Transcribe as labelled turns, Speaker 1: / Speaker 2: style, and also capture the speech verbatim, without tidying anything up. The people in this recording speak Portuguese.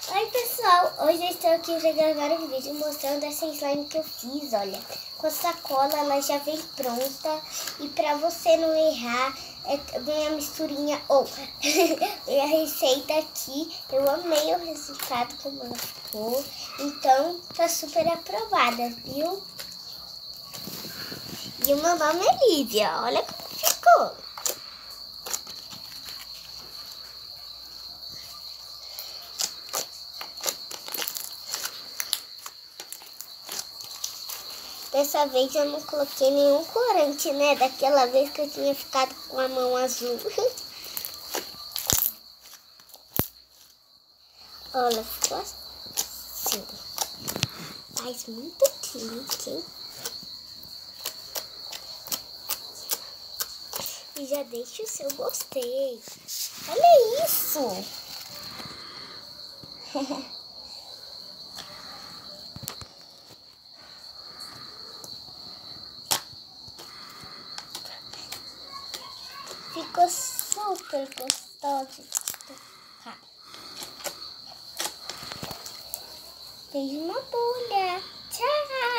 Speaker 1: Oi pessoal, hoje eu estou aqui para gravar um vídeo mostrando essa slime que eu fiz, olha. Com a sacola ela já vem pronta e para você não errar, é, vem a misturinha, ou vem a receita aqui. Eu amei o resultado como ela ficou, então tá super aprovada, viu? E o meu nome é Lídia, olha como ficou. Dessa vez eu não coloquei nenhum corante, né? Daquela vez que eu tinha ficado com a mão azul. Olha, ficou assim. Faz muito clique, hein? E já deixa o seu gostei. Olha isso! Ficou super gostoso de tocar. Fez uma bolha. Tchau!